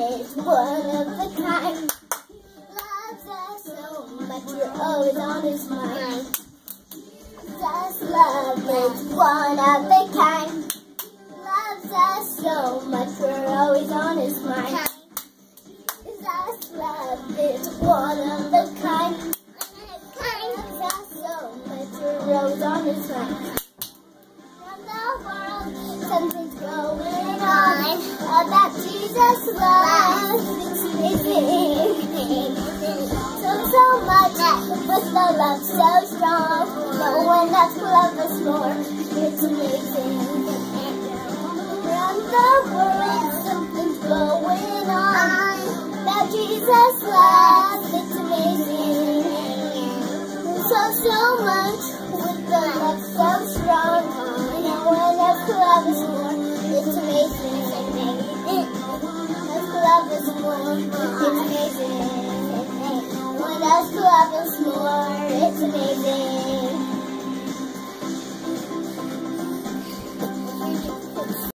is one of a kind. Loves us so much, we're always on his mind. Just love is one of a kind. Loves us so much, we're always on his mind. Just love is one of a kind. Loves us so much, we're always on his mind. Around the world, something's going on about Jesus' love. It's amazing. So much, but the love so strong. No one else will love us more. It's amazing. Around the world, something's going on about Jesus' love. It's amazing. So much, with the love so strong. No one else will love us more. It's amazing. Let's love us more.